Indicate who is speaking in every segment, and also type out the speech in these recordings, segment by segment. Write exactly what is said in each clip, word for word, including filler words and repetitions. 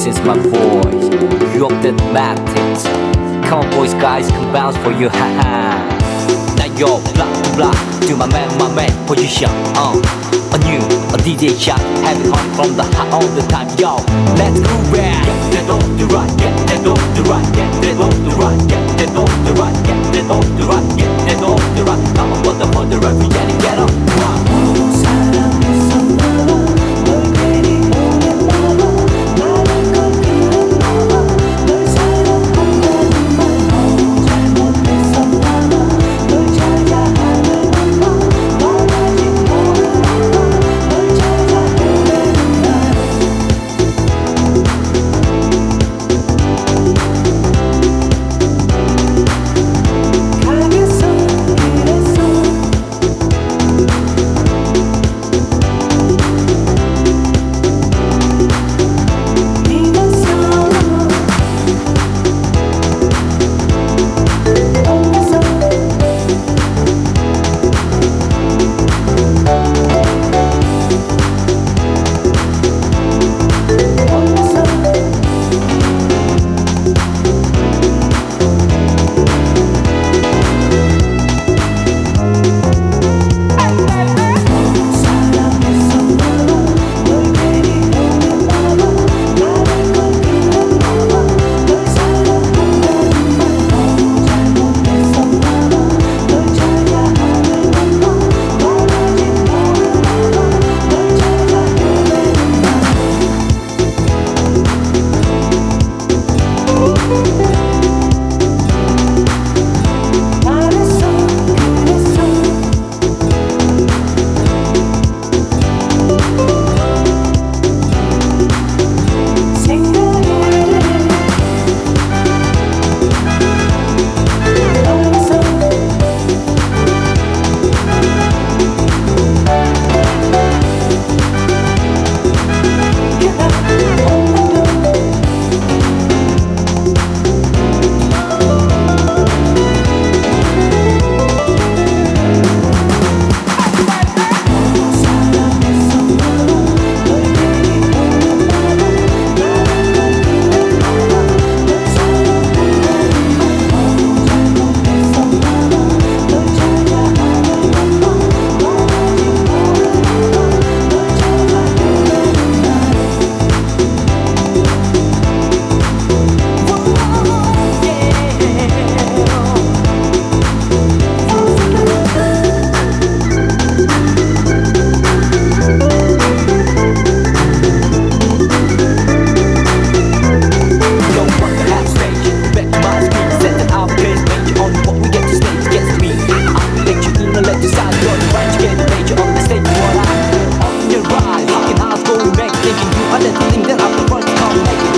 Speaker 1: This is my voice. You up that matters. Come on boys, guys, come bounce for you, haha. Now yo, block to block, do my man, my man position. Uh, a new, a D J shot, have it on from the hot all the time, yo. Let's go back. Get that on the right, get that on the right, get that on the right, get that on the right, get that on the right, get that on the right. Come on, for the for the right, we gotta get up.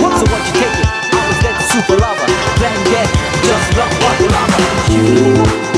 Speaker 2: Super lover, playing game, just love what you love.